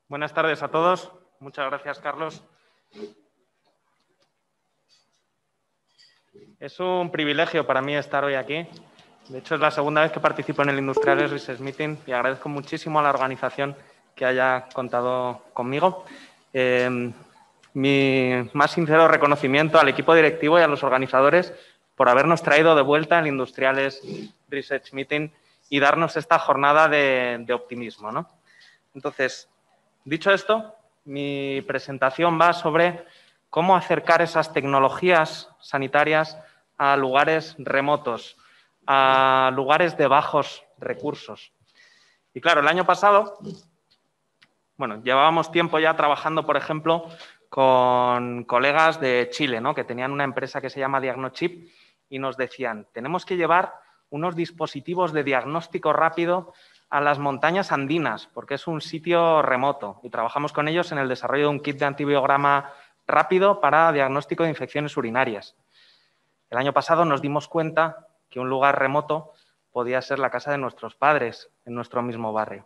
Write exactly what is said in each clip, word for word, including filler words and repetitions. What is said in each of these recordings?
Buenas tardes a todos. Muchas gracias, Carlos. Es un privilegio para mí estar hoy aquí. De hecho, es la segunda vez que participo en el Industriales Research Meeting y agradezco muchísimo a la organización que haya contado conmigo. Eh, mi más sincero reconocimiento al equipo directivo y a los organizadores por habernos traído de vuelta el Industriales Research Meeting y darnos esta jornada de, de optimismo, ¿no? Entonces, dicho esto, mi presentación va sobre cómo acercar esas tecnologías sanitarias a lugares remotos, a lugares de bajos recursos. Y claro, el año pasado, bueno, llevábamos tiempo ya trabajando, por ejemplo, con colegas de Chile, ¿no?, que tenían una empresa que se llama Diagnochip y nos decían, tenemos que llevar unos dispositivos de diagnóstico rápido a las montañas andinas, porque es un sitio remoto y trabajamos con ellos en el desarrollo de un kit de antibiograma rápido para diagnóstico de infecciones urinarias. El año pasado nos dimos cuenta que un lugar remoto podía ser la casa de nuestros padres en nuestro mismo barrio.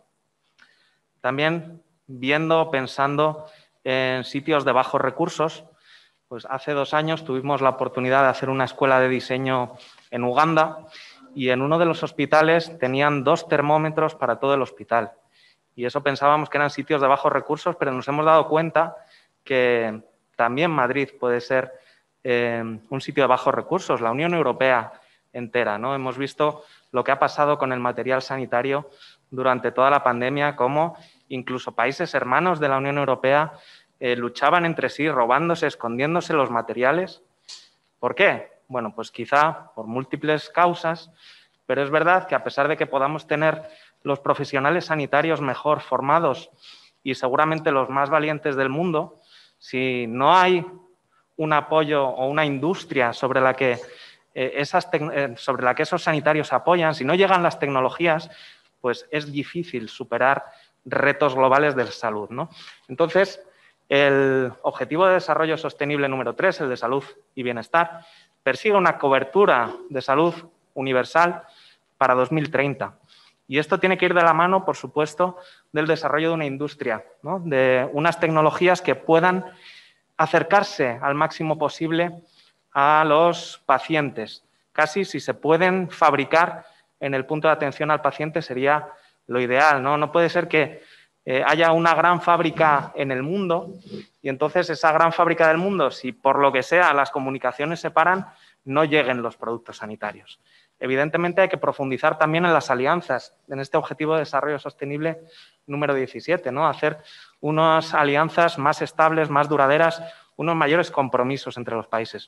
También viendo, pensando en sitios de bajos recursos, pues hace dos años tuvimos la oportunidad de hacer una escuela de diseño en Uganda y en uno de los hospitales tenían dos termómetros para todo el hospital. Y eso pensábamos que eran sitios de bajos recursos, pero nos hemos dado cuenta que también Madrid puede ser eh, un sitio de bajos recursos, la Unión Europea entera, ¿no? Hemos visto lo que ha pasado con el material sanitario durante toda la pandemia, cómo incluso países hermanos de la Unión Europea eh, luchaban entre sí, robándose, escondiéndose los materiales. ¿Por qué? Bueno, pues quizá por múltiples causas, pero es verdad que a pesar de que podamos tener los profesionales sanitarios mejor formados y seguramente los más valientes del mundo, si no hay un apoyo o una industria sobre la que, eh, esas eh, sobre la que esos sanitarios apoyan, si no llegan las tecnologías, pues es difícil superar retos globales de salud, ¿no? Entonces, el Objetivo de Desarrollo Sostenible número tres, el de salud y bienestar, persigue una cobertura de salud universal para dos mil treinta. Y esto tiene que ir de la mano, por supuesto, del desarrollo de una industria, ¿no?, de unas tecnologías que puedan acercarse al máximo posible a los pacientes. Casi si se pueden fabricar en el punto de atención al paciente sería lo ideal, ¿no? No puede ser que eh, haya una gran fábrica en el mundo y entonces esa gran fábrica del mundo, si por lo que sea las comunicaciones se paran, no lleguen los productos sanitarios. Evidentemente hay que profundizar también en las alianzas, en este Objetivo de Desarrollo Sostenible número diecisiete, ¿no? Hacer unas alianzas más estables, más duraderas, unos mayores compromisos entre los países.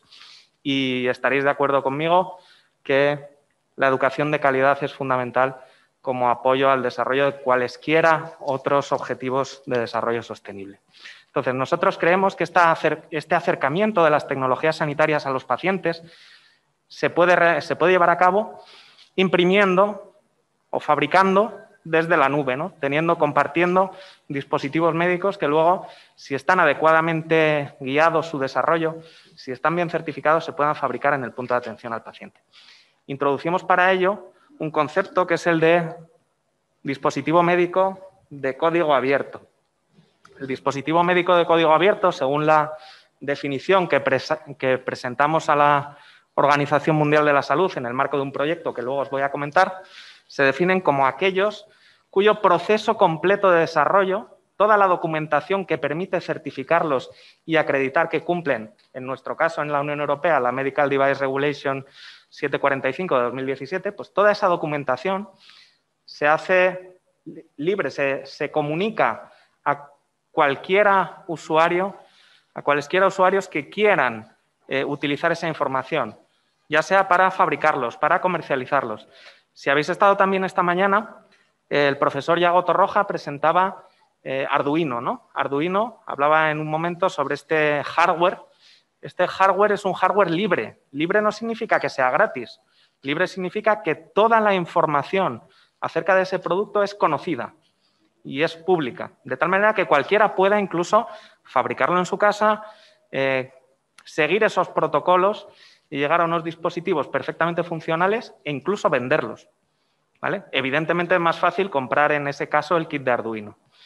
Y estaréis de acuerdo conmigo que la educación de calidad es fundamental como apoyo al desarrollo de cualesquiera otros objetivos de desarrollo sostenible. Entonces, nosotros creemos que esta, este acercamiento de las tecnologías sanitarias a los pacientes se puede, se puede llevar a cabo imprimiendo o fabricando desde la nube, ¿no?, teniendo, compartiendo dispositivos médicos que luego, si están adecuadamente guiados su desarrollo, si están bien certificados, se puedan fabricar en el punto de atención al paciente. Introducimos para ello un concepto que es el de dispositivo médico de código abierto. El dispositivo médico de código abierto, según la definición que, pres que presentamos a la Organización Mundial de la Salud en el marco de un proyecto que luego os voy a comentar, se definen como aquellos cuyo proceso completo de desarrollo, toda la documentación que permite certificarlos y acreditar que cumplen, en nuestro caso en la Unión Europea, la Medical Device Regulation setecientos cuarenta y cinco de dos mil diecisiete, pues toda esa documentación se hace libre, se, se comunica a cualquiera usuario, a cualesquiera usuarios que quieran eh, utilizar esa información, ya sea para fabricarlos, para comercializarlos. Si habéis estado también esta mañana, eh, el profesor Iago Torroja presentaba eh, Arduino, ¿no? Arduino hablaba en un momento sobre este hardware. Este hardware es un hardware libre. Libre no significa que sea gratis. Libre significa que toda la información acerca de ese producto es conocida y es pública, de tal manera que cualquiera pueda incluso fabricarlo en su casa, eh, seguir esos protocolos y llegar a unos dispositivos perfectamente funcionales e incluso venderlos, ¿vale? Evidentemente es más fácil comprar en ese caso el kit de Arduino.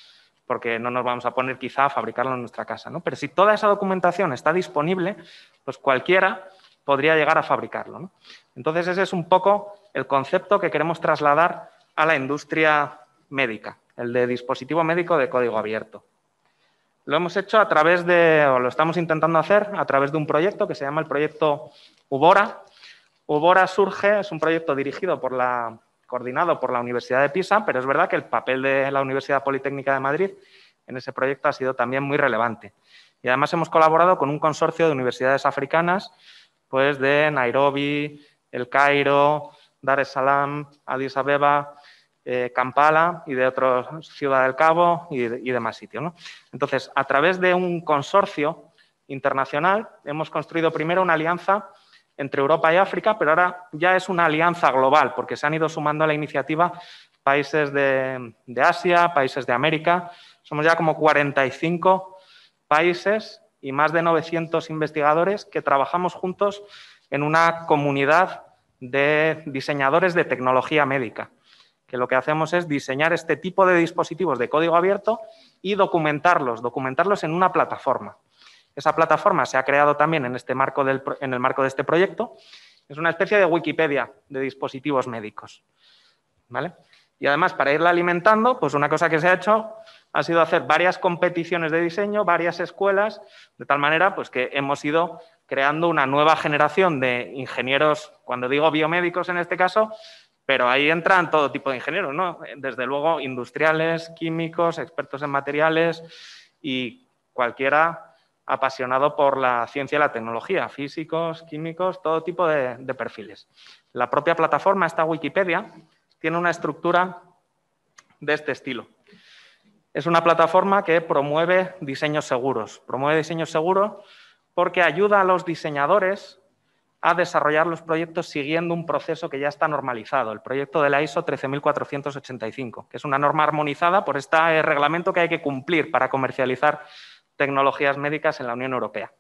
porque no nos vamos a poner quizá a fabricarlo en nuestra casa, ¿no? Pero si toda esa documentación está disponible, pues cualquiera podría llegar a fabricarlo, ¿no? Entonces, ese es un poco el concepto que queremos trasladar a la industria médica, el de dispositivo médico de código abierto. Lo hemos hecho a través de, o lo estamos intentando hacer, a través de un proyecto que se llama el proyecto Ubora. Ubora surge, es un proyecto dirigido por la, coordinado por la Universidad de Pisa, pero es verdad que el papel de la Universidad Politécnica de Madrid en ese proyecto ha sido también muy relevante. Y además hemos colaborado con un consorcio de universidades africanas, pues de Nairobi, El Cairo, Dar es Salaam, Addis Abeba, eh, Kampala y de otros, Ciudad del Cabo y, de, y demás sitios, ¿no? Entonces, a través de un consorcio internacional hemos construido primero una alianza entre Europa y África, pero ahora ya es una alianza global, porque se han ido sumando a la iniciativa países de, de Asia, países de América. Somos ya como cuarenta y cinco países y más de novecientos investigadores que trabajamos juntos en una comunidad de diseñadores de tecnología médica, que lo que hacemos es diseñar este tipo de dispositivos de código abierto y documentarlos, documentarlos en una plataforma. Esa plataforma se ha creado también en, este marco del, en el marco de este proyecto. Es una especie de Wikipedia de dispositivos médicos, ¿vale? Y además, para irla alimentando, pues una cosa que se ha hecho ha sido hacer varias competiciones de diseño, varias escuelas, de tal manera pues, que hemos ido creando una nueva generación de ingenieros, cuando digo biomédicos en este caso, pero ahí entran todo tipo de ingenieros, ¿no? Desde luego industriales, químicos, expertos en materiales y cualquiera apasionado por la ciencia y la tecnología, físicos, químicos, todo tipo de, de perfiles. La propia plataforma, esta Wikipedia, tiene una estructura de este estilo. Es una plataforma que promueve diseños seguros. Promueve diseños seguros porque ayuda a los diseñadores a desarrollar los proyectos siguiendo un proceso que ya está normalizado, el proyecto de la ISO trece mil cuatrocientos ochenta y cinco, que es una norma armonizada por este reglamento que hay que cumplir para comercializar tecnologías médicas en la Unión Europea.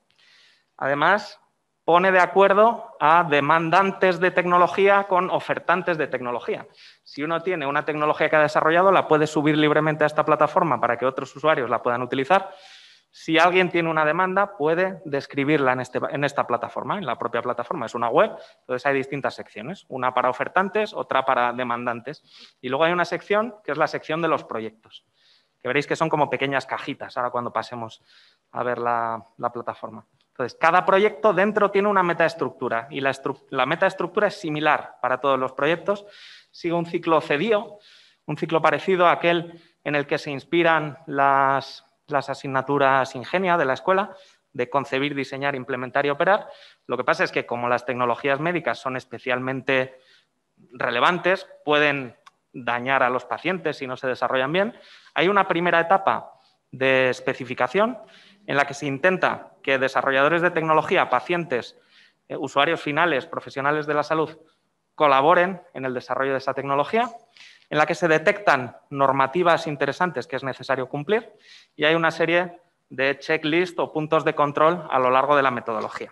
Además, pone de acuerdo a demandantes de tecnología con ofertantes de tecnología. Si uno tiene una tecnología que ha desarrollado, la puede subir libremente a esta plataforma para que otros usuarios la puedan utilizar. Si alguien tiene una demanda, puede describirla en, este, en esta plataforma, en la propia plataforma. Es una web, entonces hay distintas secciones, una para ofertantes, otra para demandantes. Y luego hay una sección que es la sección de los proyectos, que veréis que son como pequeñas cajitas ahora cuando pasemos a ver la, la plataforma. Entonces, cada proyecto dentro tiene una metaestructura y la, la metaestructura es similar para todos los proyectos. Sigue un ciclo CEDIO, un ciclo parecido a aquel en el que se inspiran las, las asignaturas Ingenia de la escuela, de concebir, diseñar, implementar y operar. Lo que pasa es que como las tecnologías médicas son especialmente relevantes, pueden dañar a los pacientes si no se desarrollan bien. Hay una primera etapa de especificación en la que se intenta que desarrolladores de tecnología, pacientes, eh, usuarios finales, profesionales de la salud, colaboren en el desarrollo de esa tecnología, en la que se detectan normativas interesantes que es necesario cumplir y hay una serie de checklist o puntos de control a lo largo de la metodología.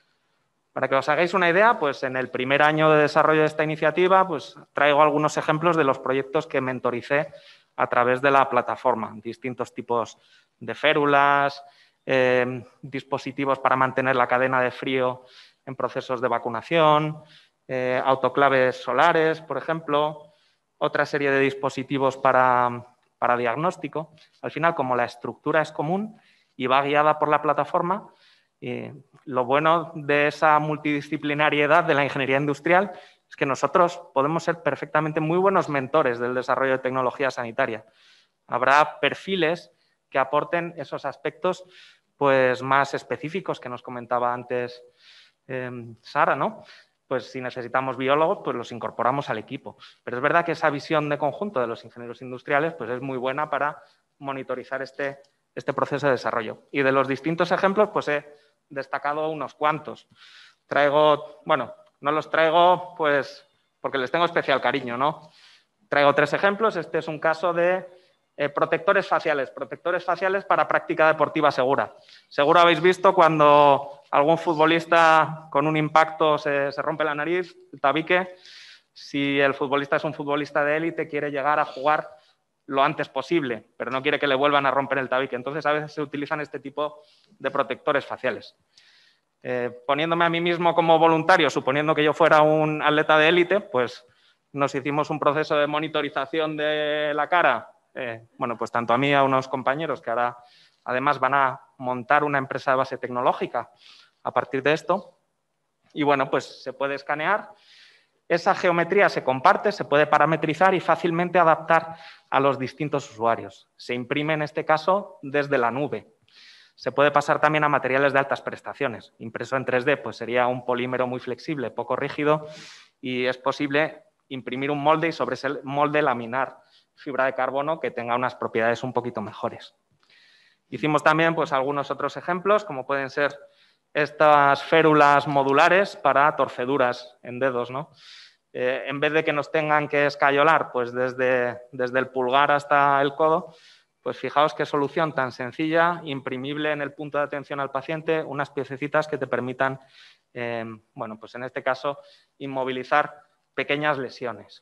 Para que os hagáis una idea, pues en el primer año de desarrollo de esta iniciativa, pues traigo algunos ejemplos de los proyectos que mentoricé a través de la plataforma. Distintos tipos de férulas, eh, dispositivos para mantener la cadena de frío en procesos de vacunación, eh, autoclaves solares, por ejemplo, otra serie de dispositivos para, para diagnóstico. Al final, como la estructura es común y va guiada por la plataforma, y lo bueno de esa multidisciplinariedad de la ingeniería industrial es que nosotros podemos ser perfectamente muy buenos mentores del desarrollo de tecnología sanitaria. Habrá perfiles que aporten esos aspectos pues, más específicos que nos comentaba antes eh, Sara, ¿no? Pues si necesitamos biólogos, pues los incorporamos al equipo. Pero es verdad que esa visión de conjunto de los ingenieros industriales pues, es muy buena para monitorizar este, este proceso de desarrollo. Y de los distintos ejemplos, pues he destacado unos cuantos. Traigo, bueno, no los traigo pues porque les tengo especial cariño, ¿no? Traigo tres ejemplos. Este es un caso de eh, protectores faciales, protectores faciales para práctica deportiva segura. Seguro habéis visto cuando algún futbolista con un impacto se, se rompe la nariz, el tabique. Si el futbolista es un futbolista de élite, quiere llegar a jugar lo antes posible, pero no quiere que le vuelvan a romper el tabique. Entonces, a veces se utilizan este tipo de protectores faciales. Eh, poniéndome a mí mismo como voluntario, suponiendo que yo fuera un atleta de élite, pues nos hicimos un proceso de monitorización de la cara, eh, bueno, pues tanto a mí y a unos compañeros que ahora además van a montar una empresa de base tecnológica a partir de esto. Y bueno, pues se puede escanear. Esa geometría se comparte, se puede parametrizar y fácilmente adaptar a los distintos usuarios. Se imprime, en este caso, desde la nube. Se puede pasar también a materiales de altas prestaciones. Impreso en tres D, pues sería un polímero muy flexible, poco rígido, y es posible imprimir un molde y sobre ese molde laminar fibra de carbono que tenga unas propiedades un poquito mejores. Hicimos también pues, algunos otros ejemplos, como pueden ser estas férulas modulares para torceduras en dedos, ¿no? Eh, en vez de que nos tengan que escayolar pues desde, desde el pulgar hasta el codo, pues fijaos qué solución tan sencilla, imprimible en el punto de atención al paciente, unas piececitas que te permitan, eh, bueno, pues en este caso, inmovilizar pequeñas lesiones.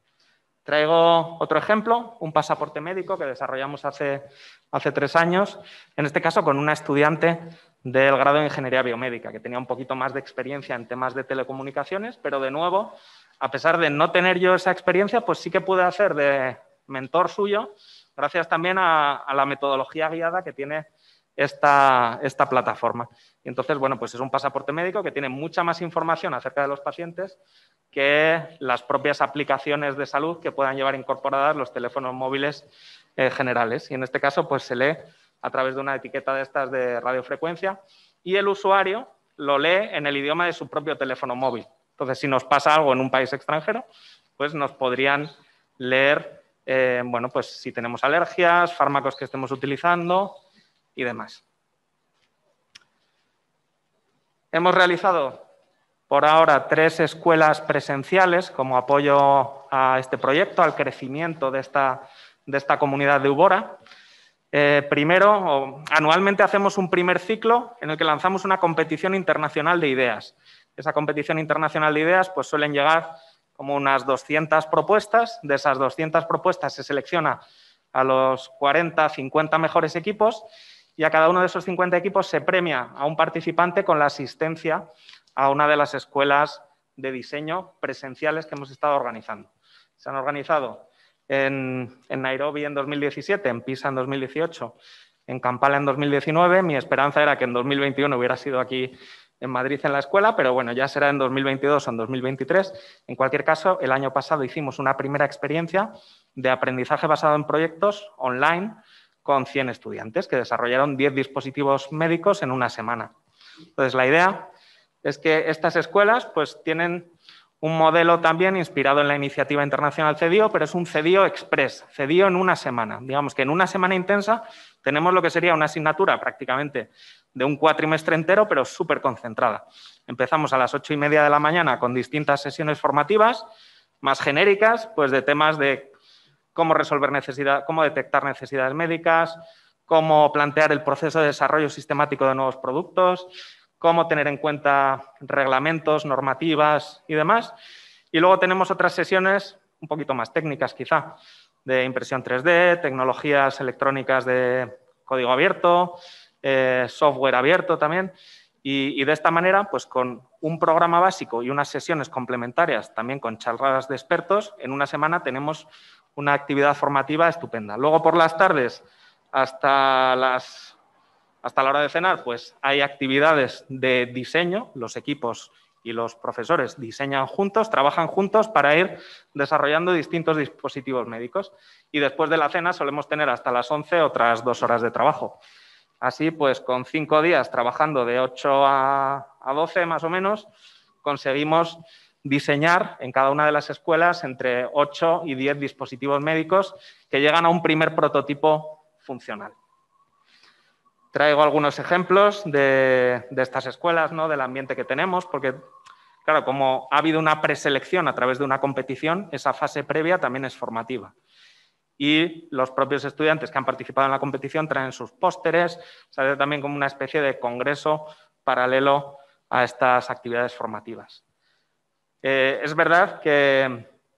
Traigo otro ejemplo, un pasaporte médico que desarrollamos hace, hace tres años, en este caso con una estudiante del grado de Ingeniería Biomédica, que tenía un poquito más de experiencia en temas de telecomunicaciones, pero de nuevo, a pesar de no tener yo esa experiencia, pues sí que pude hacer de mentor suyo, gracias también a, a la metodología guiada que tiene esta, esta plataforma. Y entonces, bueno, pues es un pasaporte médico que tiene mucha más información acerca de los pacientes que las propias aplicaciones de salud que puedan llevar incorporadas los teléfonos móviles eh, generales. Y en este caso, pues se lee a través de una etiqueta de estas de radiofrecuencia y el usuario lo lee en el idioma de su propio teléfono móvil. Entonces, si nos pasa algo en un país extranjero, pues nos podrían leer, eh, bueno, pues si tenemos alergias, fármacos que estemos utilizando y demás. Hemos realizado por ahora tres escuelas presenciales como apoyo a este proyecto, al crecimiento de esta, de esta comunidad de Ubora. Eh, primero, anualmente hacemos un primer ciclo en el que lanzamos una competición internacional de ideas. Esa competición internacional de ideas pues suelen llegar como unas doscientas propuestas. De esas doscientas propuestas se selecciona a los cuarenta, cincuenta mejores equipos y a cada uno de esos cincuenta equipos se premia a un participante con la asistencia a una de las escuelas de diseño presenciales que hemos estado organizando. Se han organizado en, en Nairobi en dos mil diecisiete, en Pisa en dos mil dieciocho, en Kampala en dos mil diecinueve. Mi esperanza era que en dos mil veintiuno hubiera sido aquí en Madrid en la escuela, pero bueno, ya será en dos mil veintidós o en dos mil veintitrés. En cualquier caso, el año pasado hicimos una primera experiencia de aprendizaje basado en proyectos online con cien estudiantes que desarrollaron diez dispositivos médicos en una semana. Entonces, la idea es que estas escuelas pues, tienen un modelo también inspirado en la iniciativa internacional CEDIO, pero es un CEDIO Express, CEDIO en una semana. Digamos que en una semana intensa tenemos lo que sería una asignatura prácticamente de un cuatrimestre entero, pero súper concentrada. Empezamos a las ocho y media de la mañana con distintas sesiones formativas, más genéricas, pues de temas de cómo resolver necesidades, cómo detectar necesidades médicas, cómo plantear el proceso de desarrollo sistemático de nuevos productos, cómo tener en cuenta reglamentos, normativas y demás. Y luego tenemos otras sesiones un poquito más técnicas quizá, de impresión tres D, tecnologías electrónicas de código abierto, eh, software abierto también. Y, y de esta manera, pues con un programa básico y unas sesiones complementarias, también con charlas de expertos, en una semana tenemos una actividad formativa estupenda. Luego por las tardes, hasta las... Hasta la hora de cenar, pues hay actividades de diseño, los equipos y los profesores diseñan juntos, trabajan juntos para ir desarrollando distintos dispositivos médicos. Y después de la cena solemos tener hasta las once otras dos horas de trabajo. Así, pues con cinco días trabajando de ocho a doce más o menos, conseguimos diseñar en cada una de las escuelas entre ocho y diez dispositivos médicos que llegan a un primer prototipo funcional. Traigo algunos ejemplos de, de estas escuelas, ¿no? Del ambiente que tenemos, porque, claro, como ha habido una preselección a través de una competición, esa fase previa también es formativa. Y los propios estudiantes que han participado en la competición traen sus pósteres, sale también como una especie de congreso paralelo a estas actividades formativas. Eh, es verdad que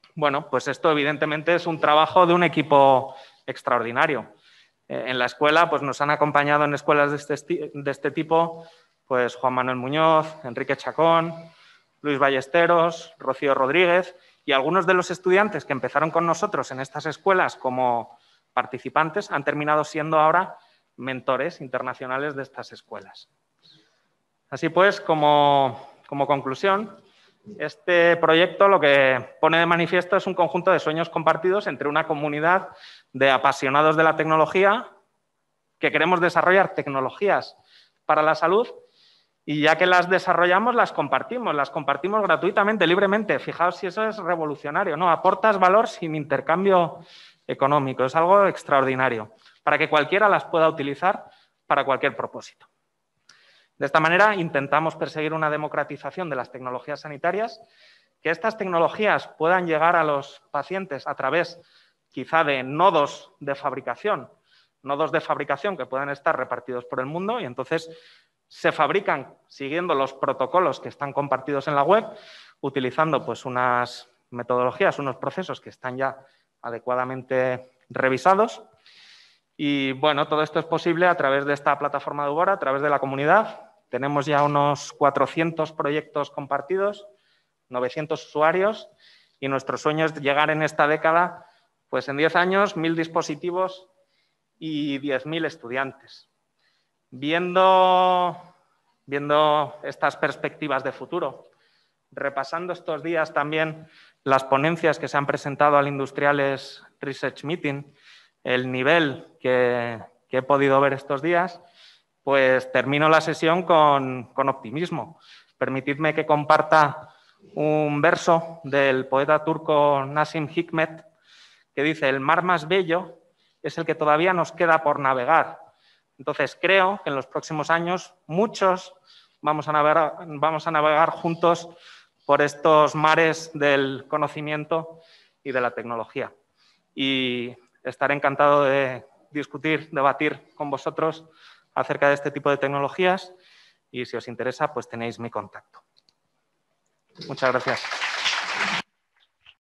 Bueno, pues esto evidentemente es un trabajo de un equipo extraordinario. Eh, en la escuela pues nos han acompañado en escuelas de este, de este tipo pues Juan Manuel Muñoz, Enrique Chacón, Luis Ballesteros, Rocío Rodríguez y algunos de los estudiantes que empezaron con nosotros en estas escuelas como participantes han terminado siendo ahora mentores internacionales de estas escuelas. Así pues, como, como conclusión, este proyecto lo que pone de manifiesto es un conjunto de sueños compartidos entre una comunidad de apasionados de la tecnología que queremos desarrollar tecnologías para la salud y ya que las desarrollamos, las compartimos, las compartimos gratuitamente, libremente. Fijaos si eso es revolucionario, ¿no? Aportas valor sin intercambio económico, es algo extraordinario, para que cualquiera las pueda utilizar para cualquier propósito. De esta manera, intentamos perseguir una democratización de las tecnologías sanitarias, que estas tecnologías puedan llegar a los pacientes a través, quizá, de nodos de fabricación, nodos de fabricación que puedan estar repartidos por el mundo y entonces se fabrican siguiendo los protocolos que están compartidos en la web, utilizando pues, unas metodologías, unos procesos que están ya adecuadamente revisados. Y bueno, todo esto es posible a través de esta plataforma de Ubora, a través de la comunidad. Tenemos ya unos cuatrocientos proyectos compartidos, novecientos usuarios y nuestro sueño es llegar en esta década, pues en diez años, mil dispositivos y diez mil estudiantes. Viendo, viendo estas perspectivas de futuro, repasando estos días también las ponencias que se han presentado al Industriales Research Meeting, el nivel que, que he podido ver estos días, pues termino la sesión con, con optimismo. Permitidme que comparta un verso del poeta turco Nazım Hikmet que dice: el mar más bello es el que todavía nos queda por navegar. Entonces, creo que en los próximos años muchos vamos a navegar, vamos a navegar juntos por estos mares del conocimiento y de la tecnología. Y estaré encantado de discutir, debatir con vosotros acerca de este tipo de tecnologías y si os interesa, pues tenéis mi contacto. Muchas gracias.